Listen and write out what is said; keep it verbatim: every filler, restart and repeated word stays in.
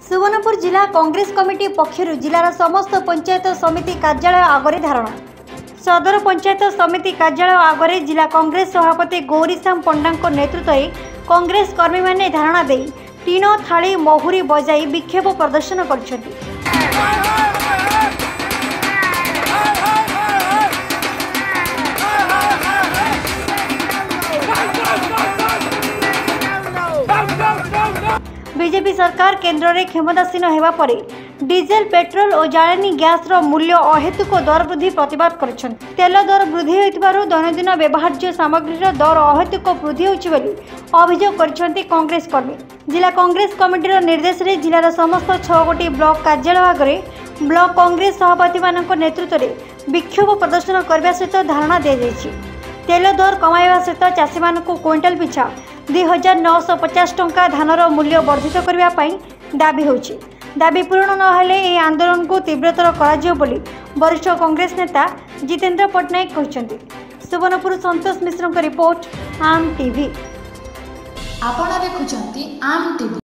सुवर्णपुर जिला कांग्रेस कमिटी पक्षर जिलार समस्त पंचायत समिति कार्यालय आगरे धारणा। सदर पंचायत समिति कार्यालय आगरे जिला कांग्रेस सभापति गौरीश्याम पंडा नेतृत्व में कांग्रेस कर्मी माने धारणा दे टीन थाली महुरी बजाई विक्षोभ प्रदर्शन करछथि। बीजेपी सरकार केन्द्र में क्षमतासीन होगा पर डीजेल पेट्रोल और जालेनी गैस रो मूल्य अहेतुक दर वृद्धि प्रतिवाद कर तेल दर वृद्धि होइतिबारु दैनंदिन व्यवहार्य सामग्रीर दर अहेतुक वृद्धि होछि बोली अभियोग करछन्ति कांग्रेस कर्मी। जिला कांग्रेस कमिटीर निर्देश रे जिलार समस्त छह गोटी ब्लॉक कार्यालय आगे ब्लॉक कांग्रेस सभापति मानक नेतृत्व में विक्षोभ प्रदर्शन करने सहित धारणा दी जाइछि। तेल दर कमाइबा सहित चाषी मानक क्विंटाल पिछा दुई हजार नौश पचास टंका धानर मूल्य वर्धित करने दाबी होछि। दाबी पूरण नहेले यह आंदोलन को तीव्रतर करा बोली वरिष्ठ कांग्रेस नेता जितेंद्र पट्टनायक कहते। सुवर्णपुर संतोष मिश्र रिपोर्ट आम टीवी। आपण देखुछंती आम टीवी।